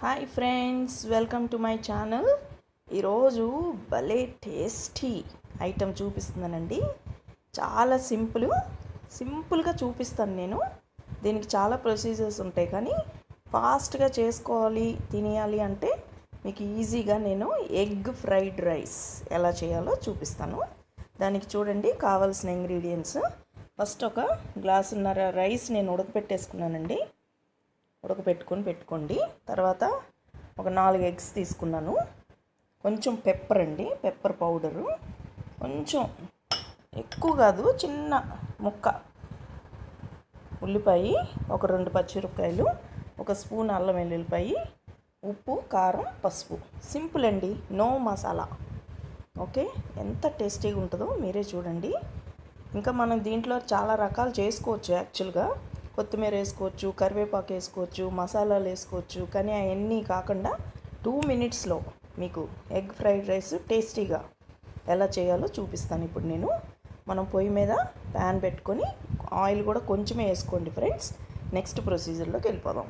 Hi friends, welcome to my channel. ఈరోజు భలే tasty item చూపిస్తున్నానండి. చాలా సింపుల్గా చూపిస్తాను నేను. దీనికి చాలా ప్రొసీజర్స్ ఉంటాయి, కానీ ఫాస్ట్గా చేసుకోవాలి, తినేయాలి అంటే మీకు ఈజీగా నేను ఎగ్ ఫ్రైడ్ రైస్ ఎలా చేయాలో చూపిస్తాను. దానికి చూడండి కావాల్సిన ఇంగ్రీడియంట్స్. ఫస్ట్ ఒక గ్లాసున్నర రైస్ నేను ఉడకపెట్టేసుకున్నానండి. పెట్టుకోండి. తర్వాత ఒక 4 ఎగ్స్ తీసుకున్నాను. కొంచెం పెప్పర్ పౌడరు, కొంచెం ఎక్కువ కాదు, చిన్న ముక్క ఉల్లిపాయ, ఒక 2 పచ్చిమిరపకాయలు, ఒక స్పూన్ అల్లం వెల్లుల్లిపాయ, ఉప్పు, కారం, పసుపు. సింపుల్ అండి, నో మసాలా. ఓకే, ఎంత టేస్టీగా ఉంటుందో మీరే చూడండి. ఇంకా మనం దీంట్లో చాలా రకాలు చేసుకోవచ్చు. యాక్చువల్గా కొత్తిమీర వేసుకోవచ్చు, కరివేపాకు వేసుకోవచ్చు, మసాలాలు వేసుకోవచ్చు. కానీ అవన్నీ కాకుండా 2 మినిట్స్లో మీకు ఎగ్ ఫ్రైడ్ రైస్ టేస్టీగా ఎలా చేయాలో చూపిస్తాను ఇప్పుడు నేను. మనం పొయ్యి మీద ప్యాన్ పెట్టుకొని ఆయిల్ కూడా కొంచెమే వేసుకోండి ఫ్రెండ్స్. నెక్స్ట్ ప్రొసీజర్లోకి వెళ్ళిపోదాం.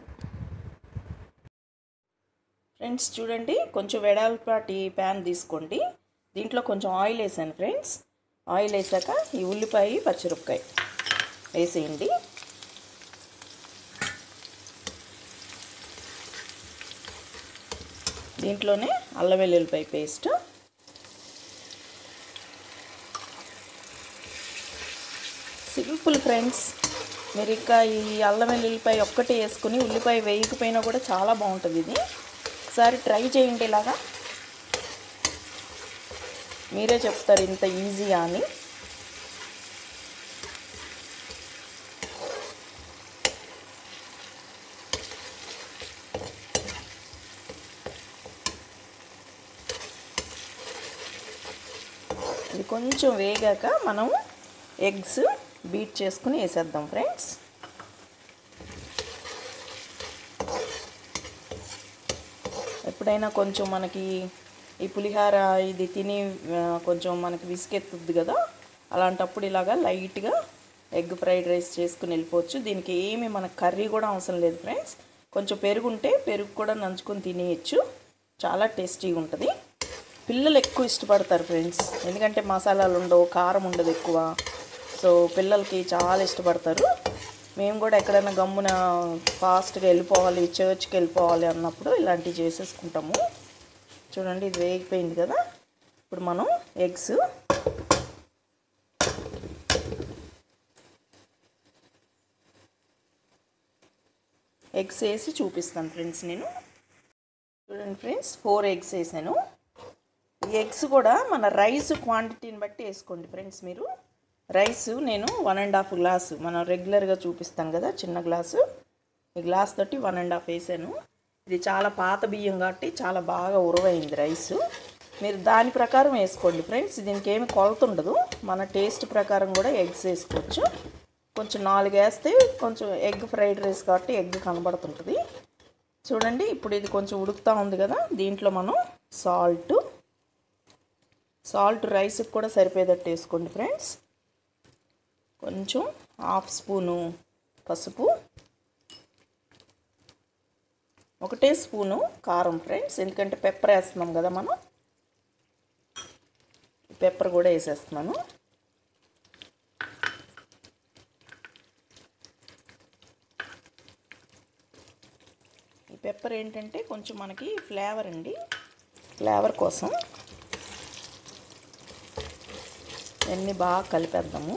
ఫ్రెండ్స్ చూడండి, కొంచెం వెడల్పాటి ప్యాన్ తీసుకోండి. దీంట్లో కొంచెం ఆయిల్ వేసాను ఫ్రెండ్స్. ఆయిల్ వేసాక ఈ ఉల్లిపాయ, పచ్చిమిరపకాయ వేసేయండి. దీంట్లోనే అల్లం వెల్లుల్లిపాయ పేస్ట్, సింపుల్ ఫ్రెండ్స్. మీరు ఇంకా ఈ అల్లం వెల్లుల్లిపాయ ఒక్కటే వేసుకుని ఉల్లిపాయ వేయకపోయినా కూడా చాలా బాగుంటుంది. ఇది ఒకసారి ట్రై చేయండి. ఇలాగా మీరే చెప్తారు ఇంత ఈజీగా అని. ఇది కొంచెం వేగాక మనం ఎగ్స్ బీట్ చేసుకుని వేసేద్దాం ఫ్రెండ్స్. ఎప్పుడైనా కొంచెం మనకి ఈ పులిహార ఇది తిని కొంచెం మనకి విసుగెత్తుద్ది కదా, అలాంటప్పుడు ఇలాగా లైట్గా ఎగ్ ఫ్రైడ్ రైస్ చేసుకుని వెళ్ళిపోవచ్చు. దీనికి ఏమి మనకు కర్రీ కూడా అవసరం లేదు ఫ్రెండ్స్. కొంచెం పెరుగు ఉంటే పెరుగు కూడా నంచుకొని తినేయచ్చు. చాలా టేస్టీగా ఉంటుంది. పిల్లలు ఎక్కువ ఇష్టపడతారు ఫ్రెండ్స్, ఎందుకంటే మసాలాలు ఉండవు, కారం ఉండదు ఎక్కువ. సో పిల్లలకి చాలా ఇష్టపడతారు. మేము కూడా ఎక్కడైనా గమ్మున ఫాస్ట్గా వెళ్ళిపోవాలి, చర్చ్కి వెళ్ళిపోవాలి అన్నప్పుడు ఇలాంటివి చేసేసుకుంటాము. చూడండి, ఇది వేగిపోయింది కదా. ఇప్పుడు మనం ఎగ్స్ వేసి చూపిస్తాను ఫ్రెండ్స్ నేను. చూడండి ఫ్రెండ్స్, 4 ఎగ్స్ వేసాను. ఈ ఎగ్స్ కూడా మన రైస్ క్వాంటిటీని బట్టి వేసుకోండి ఫ్రెండ్స్. మీరు రైస్ నేను 1.5 గ్లాసు, మనం రెగ్యులర్గా చూపిస్తాను కదా చిన్న గ్లాసు, ఈ గ్లాస్ తోటి 1.5 వేసాను. ఇది చాలా పాత బియ్యం కాబట్టి చాలా బాగా ఉరవైంది రైసు. మీరు దాని ప్రకారం వేసుకోండి ఫ్రెండ్స్. దీనికి ఏమి కొలత ఉండదు, మన టేస్ట్ ప్రకారం కూడా ఎగ్స్ వేసుకోవచ్చు. కొంచెం 4 వేస్తే కొంచెం ఎగ్ ఫ్రైడ్ రైస్ కాబట్టి ఎగ్ కనబడుతుంటుంది. చూడండి, ఇప్పుడు ఇది కొంచెం ఉడుకుతూ ఉంది కదా. దీంట్లో మనం సాల్ట్ రైస్కి కూడా సరిపోయేటట్టు వేసుకోండి ఫ్రెండ్స్. కొంచెం 1/2 స్పూను పసుపు, 1 స్పూను కారం ఫ్రెండ్స్, ఎందుకంటే పెప్పర్ వేస్తున్నాం కదా మనం. పెప్పర్ కూడా వేసేస్తున్నాను. ఈ పెప్పర్ ఏంటంటే కొంచెం మనకి ఫ్లేవర్ అండి, ఫ్లేవర్ కోసం అన్నీ బాగా కలిపేద్దాము.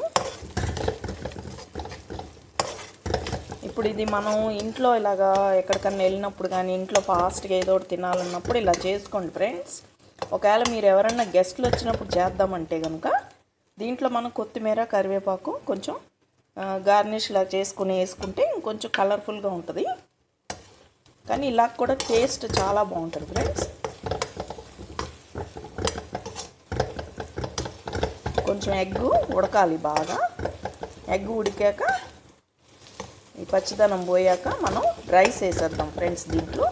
ఇప్పుడు ఇది మనం ఇంట్లో ఇలాగా ఎక్కడికన్నా వెళ్ళినప్పుడు కానీ ఇంట్లో ఫాస్ట్గా ఏదో ఒకటి తినాలన్నప్పుడు ఇలా చేసుకోండి ఫ్రెండ్స్. ఒకవేళ మీరు ఎవరన్నా గెస్ట్లు వచ్చినప్పుడు చేద్దామంటే కనుక దీంట్లో మనం కొత్తిమీర, కరివేపాకు కొంచెం గార్నిష్ ఇలా చేసుకుని వేసుకుంటే ఇంకొంచెం కలర్ఫుల్గా ఉంటుంది. కానీ ఇలా కూడా టేస్ట్ చాలా బాగుంటుంది ఫ్రెండ్స్. కొంచెం ఎగ్గు ఉడకాలి బాగా. ఎగ్గు ఉడికాక ఈ పచ్చిదనం పోయాక మనం రైస్ వేసేద్దాం ఫ్రెండ్స్. దీంట్లో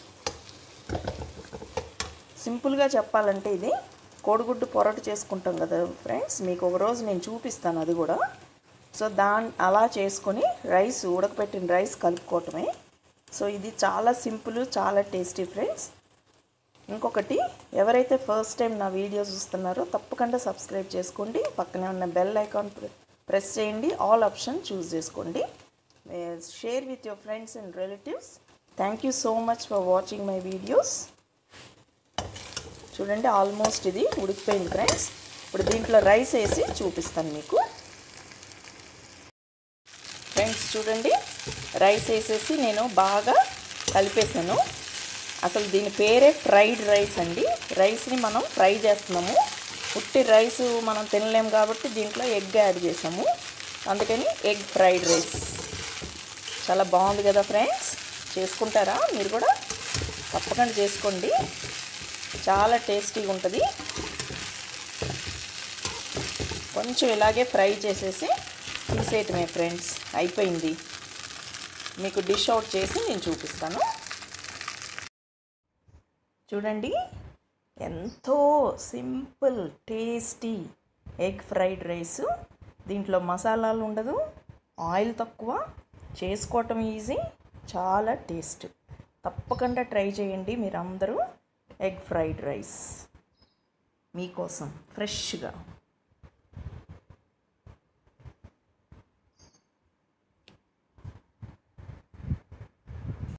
సింపుల్గా చెప్పాలంటే ఇది కోడిగుడ్డు పొరటు చేసుకుంటాం కదా ఫ్రెండ్స్, మీకు ఒక రోజు నేను చూపిస్తాను అది కూడా. సో అలా చేసుకొని రైస్, ఉడకపెట్టిన రైస్ కలుపుకోవటమే. సో ఇది చాలా సింపుల్, చాలా టేస్టీ ఫ్రెండ్స్. ఇంకొకటి, ఎవరైతే ఫస్ట్ టైం నా వీడియో చూస్తున్నారో తప్పకుండా సబ్స్క్రైబ్ చేసుకోండి. పక్కనే ఉన్న బెల్ ఐకాన్ ప్రెస్ చేయండి, ఆల్ ఆప్షన్ చూస్ చేసుకోండి. Share with your friends and relatives. Thank you so much for watching my videos. చూడండి ఆల్మోస్ట్ ఇది ఉడికిపోయింది ఫ్రెండ్స్. ఇప్పుడు దీంట్లో రైస్ వేసి చూపిస్తాను మీకు. ఫ్రెండ్స్ చూడండి, రైస్ వేసేసి నేను బాగా కలిపేసాను. అసలు దీని పేరే ఫ్రైడ్ రైస్ అండి. రైస్ని మనం ఫ్రై చేస్తున్నాము. ఉట్టి రైస్ మనం తినలేము కాబట్టి దీంట్లో ఎగ్ యాడ్ చేసాము, అందుకని ఎగ్ ఫ్రైడ్ రైస్. చాలా బాగుంది కదా ఫ్రెండ్స్, చేసుకుంటారా మీరు కూడా? తప్పకుండా చేసుకోండి, చాలా టేస్టీగా ఉంటుంది. కొంచెం ఇలాగే ఫ్రై చేసేసి తీసేయటమే ఫ్రెండ్స్, అయిపోయింది. మీకు డిష్ అవుట్ చేసి నేను చూపిస్తాను. చూడండి, ఎంతో simple tasty egg fried rice. దీంట్లో మసాలాలు ఉండదు, ఆయిల్ తక్కువ, చేసుకోవటం ఈజీ, చాలా టేస్ట్. తప్పకుండా ట్రై చేయండి మీరందరూ. ఎగ్ ఫ్రైడ్ రైస్ మీకోసం ఫ్రెష్గా.